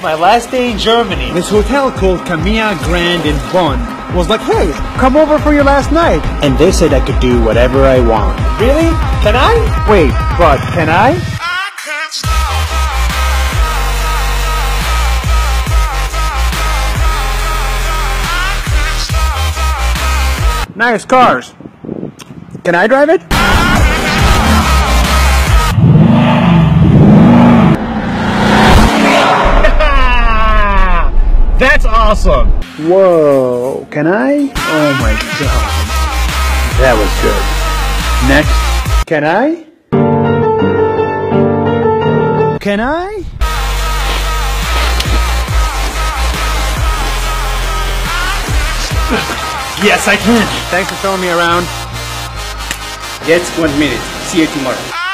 my last day in Germany. This hotel called Camilla Grand in Bonn was like, hey, come over for your last night. And they said I could do whatever I want. Really? Can I? Wait, but can I? Nice cars. Can I drive it? That's awesome. Whoa, can I? Oh my god. That was good. Next. Can I? Can I? Yes, I can. Thanks for showing me around. Jetzt 1 minute. See you tomorrow.